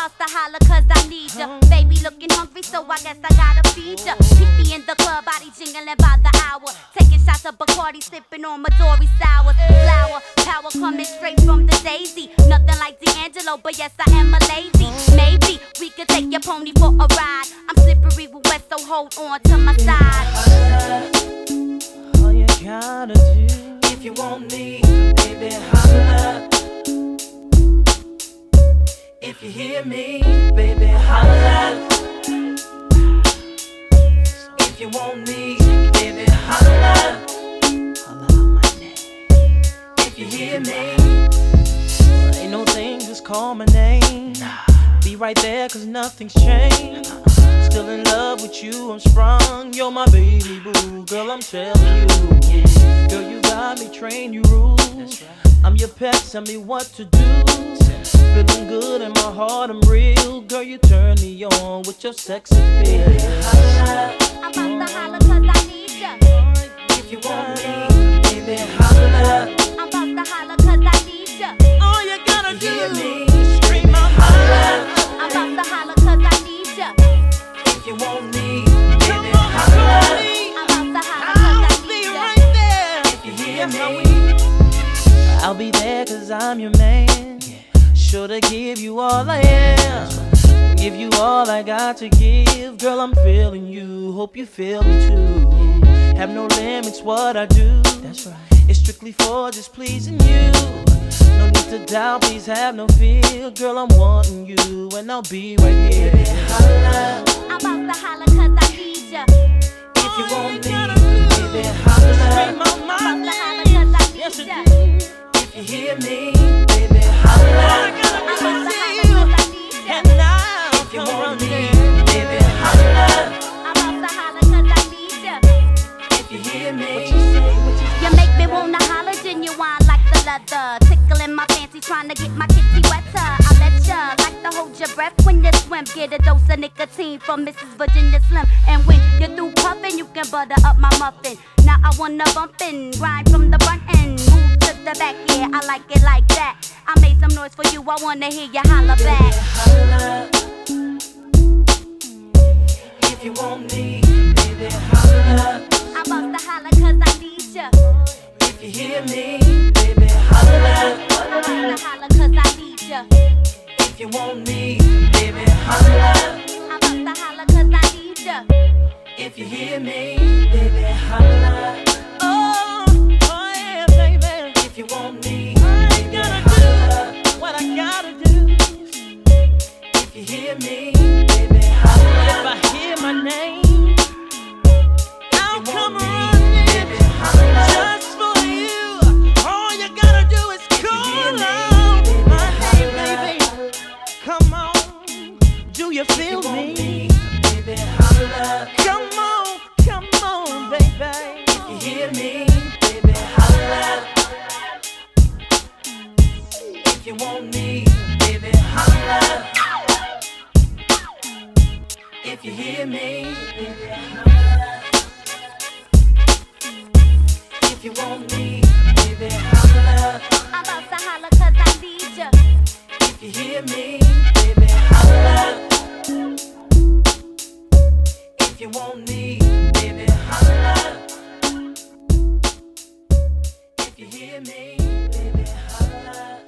about to holler cause I need ya. Baby looking hungry, so I guess I gotta feed ya. Keep me in the club, body jingling by the hour. Taking shots of Bacardi, sipping on Midori sours. Flower, power coming straight from the daisy. Nothing like D'Angelo, but yes, I am a lady. Maybe we could take your pony for a ride. I'm slippery with wet, so hold on to my side. All you gotta do, if you want me, baby, holla. If you hear me, baby, holla. If you want me, baby, holla. Holla out my name. If you hear me, well, ain't no thing, just call my name. Be right there, cause nothing's changed. Still in love with you, I'm sprung. You're my baby boo, girl, I'm telling you. Girl, you got me trained, you rules. I'm your pet, tell me what to do. Feeling good in my heart, I'm real. Girl, you turn me on with your sex appeal. I'm about to holler cause I need ya. If you want me, baby, holla. I'm about to holler cause I need ya. All you gotta do is scream out holla. I'm about to holler cause I need ya. If you want me, baby, holla. I'm about to holler cause I need ya. Right there. If you hear me, I'll be there cause I'm your man. Sure to give you all I am. Give you all I got to give. Girl, I'm feeling you, hope you feel me too. Have no limits what I do. That's right. It's strictly for just pleasing you. No need to doubt, please have no fear. Girl, I'm wanting you and I'll be right here. Holla. I'm about to holler cause I need ya. If you want me, baby, holla. I'm about to holler cause I need ya. If you hear me, baby, holla. I'm about to holler cause I need ya. And now, if you want me, baby, holla. I'm about to holler cause I need ya. If you hear me, You make me wanna holler, genuine like the leather. Tickling my fancy, trying to get my kitty wetter. I let ya like to hold your breath when you swim. Get a dose of nicotine from Mrs. Virginia Slim. And when you're through puffin', you can butter up my muffin. Now I wanna bumpin', grind from the front end. Move to the back, yeah, I like it like that. I made some noise for you, I wanna hear you holler back. holla. If you want me, baby, holla. I'm about to holler cause I need ya. If you hear me, baby, holla. I'm about to holler cause I need ya. If you want me, baby, holla. I'm about to holler cause I need ya. If you hear me, baby, holla. Oh, oh yeah, baby. If you want me, baby, holla. What I gotta do. If you hear me, baby, holla. If I hear my name, I'll come running just for you. All you gotta do is call out my name, baby. Come on, do you feel me? Baby, holla. Come on, baby. If you hear me, baby, holla. If you want me, baby, holla. If you hear me, baby, holla. If you want me, baby, holla. I'm about to holler cause I need ya. If you hear me, baby, holla. If you want me, baby, holla. If you hear me, baby, holla.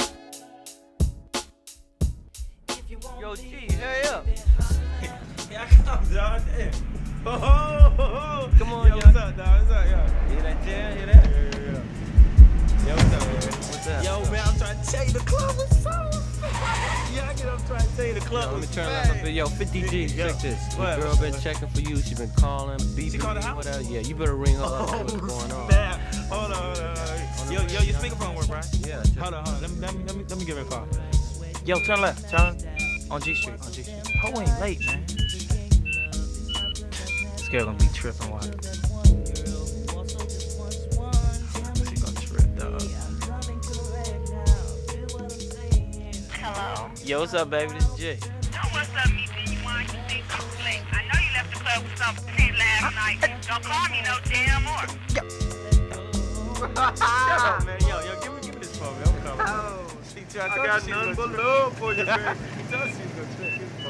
If you want Yo, G, me, hurry up. baby, holla. Yeah, come, dog. Damn. Oh, Come on, yo, young. what's up, dog? What's up, yo? Hear that jam? Hear that? Yo, what's up, man? What's up? Yo, man, I'm trying to tell you the club was so yeah, I'm trying to tell you the club Yo, let me was turn bad. up a bit. Yo, 50G, Yo, check this. what? The girl been checking for you. She been calling, beeping, called the house? whatever. Yeah, you better ring her up. See what's going on. Snap. Hold on. Yo, your speakerphone work, right? Yeah. Hold on. Let me give her a call. Yo, turn left, turn on G Street, on G Street. Ho ain't late, man. This girl gonna be tripping while she gonna trip, dog. Hello. Yo, what's up, baby? This is Jay. So what's up, me? You want you think I'm slick? I know you left the club with some shit last night. Don't call me no damn more. Shut up, man. Yo, give me this phone, man. I'm coming. Oh, she I got none but love for you, baby. I told you she was gonna check his